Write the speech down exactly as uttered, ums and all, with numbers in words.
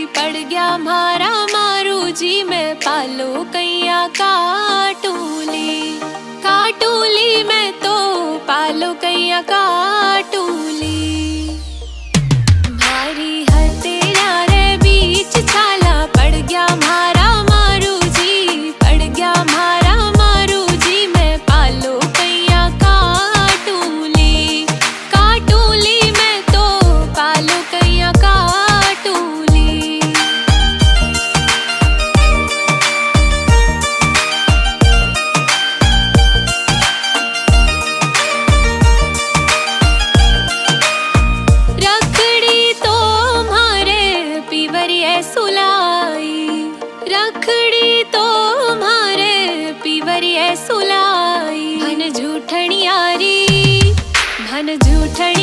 पड़ गया मारा मारू जी मैं पालो कैया काटूली काटूली मैं तो पालो कैया काटूली भारी है तेरा रे बीच छाला पड़ गया मारा मारू जी पड़ गया मारा मारू जी मैं पालो कैया काटूली काटूली मैं तो पालो कैया काटूली रखड़ी तो मारे पीवरिए सुलाई रखड़ी तो मारे पीवरिए सुलाई भन झूठनियारी भन झूठन